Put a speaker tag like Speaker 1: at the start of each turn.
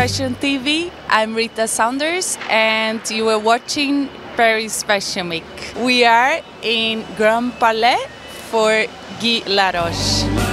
Speaker 1: Fashion TV. I'm Rita Saunders, and you are watching Paris Fashion Week. We are in Grand Palais for Guy Laroche.